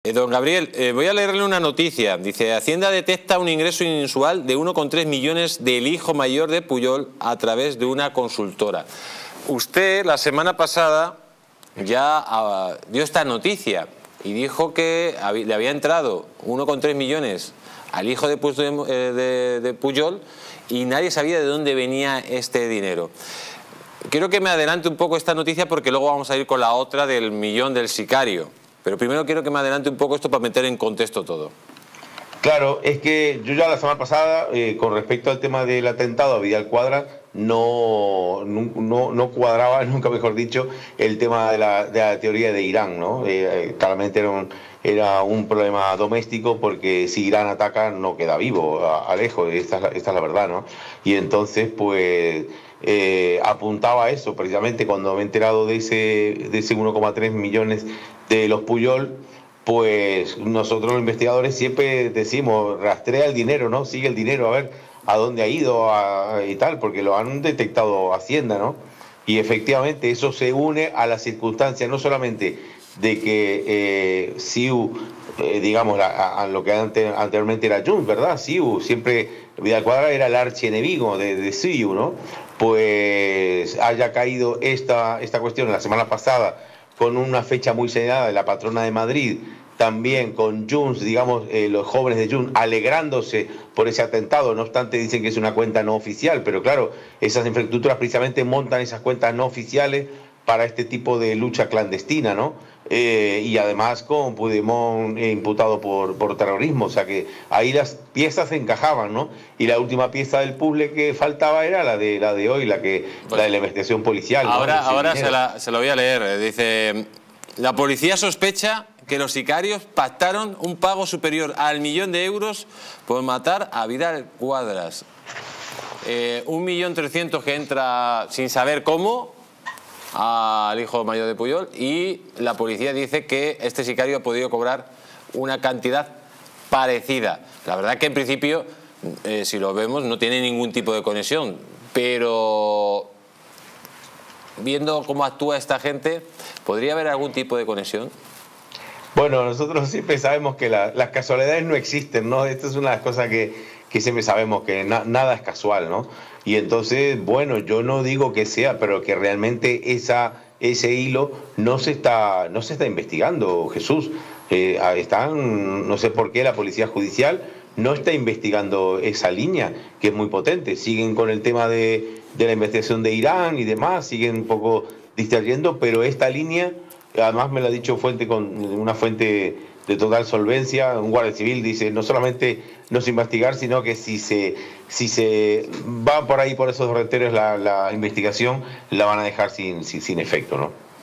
Don Gabriel, voy a leerle una noticia. Dice, Hacienda detecta un ingreso inusual de 1,3 millones del hijo mayor de Pujol a través de una consultora. Usted la semana pasada ya dio esta noticia y dijo que le había entrado 1,3 millones al hijo de Pujol y nadie sabía de dónde venía este dinero. Quiero que me adelante un poco esta noticia porque luego vamos a ir con la otra del millón del sicario. Pero primero quiero que me adelante un poco esto para meter en contexto todo. Claro, es que yo ya la semana pasada, con respecto al tema del atentado a Vidal Quadras, no cuadraba, nunca mejor dicho, el tema de la teoría de Irán, ¿no? Claramente era un problema doméstico porque si Irán ataca no queda vivo, Alejo, esta es la verdad, ¿no? Y entonces, pues, apuntaba a eso, precisamente cuando me he enterado de ese 1,3 millones de los Pujol. Pues nosotros los investigadores siempre decimos, rastrea el dinero, ¿no? Sigue el dinero, a ver a dónde ha ido y tal, porque lo han detectado Hacienda, ¿no? Y efectivamente eso se une a la circunstancia no solamente de que CIU, digamos, a lo que anteriormente era Junts, ¿verdad? CIU, siempre Vidal Quadras era el archienemigo de CIU, ¿no? Pues haya caído esta cuestión la semana pasada con una fecha muy señalada de la patrona de Madrid, también con Junts, digamos, los jóvenes de Junts alegrándose por ese atentado. No obstante, dicen que es una cuenta no oficial, pero claro, esas infraestructuras precisamente montan esas cuentas no oficiales para este tipo de lucha clandestina, ¿no? Y además con Puigdemont imputado por terrorismo, o sea que ahí las piezas se encajaban, ¿no? Y la última pieza del puzzle que faltaba era la de hoy, la de la investigación policial, ¿no? Ahora se la voy a leer. Dice, la policía sospecha que los sicarios pactaron un pago superior al 1.000.000 de euros por matar a Vidal Quadras. 1.300.000 que entra sin saber cómo al hijo mayor de Pujol, y la policía dice que este sicario ha podido cobrar una cantidad parecida. La verdad que en principio, si lo vemos, no tiene ningún tipo de conexión, pero viendo cómo actúa esta gente, ¿podría haber algún tipo de conexión? Bueno, nosotros siempre sabemos que las casualidades no existen, ¿no? Esto es una de las cosas que siempre sabemos, que nada es casual, ¿no? Y entonces, bueno, yo no digo que sea, pero que realmente ese hilo no se está investigando, Jesús. No sé por qué la Policía Judicial no está investigando esa línea, que es muy potente. Siguen con el tema de la investigación de Irán y demás, siguen un poco distrayendo, pero esta línea, además me lo ha dicho una fuente de total solvencia, un guardia civil dice, no solamente no se investigar, sino que si se va por ahí por esos derroteros la investigación, la van a dejar sin efecto, ¿no?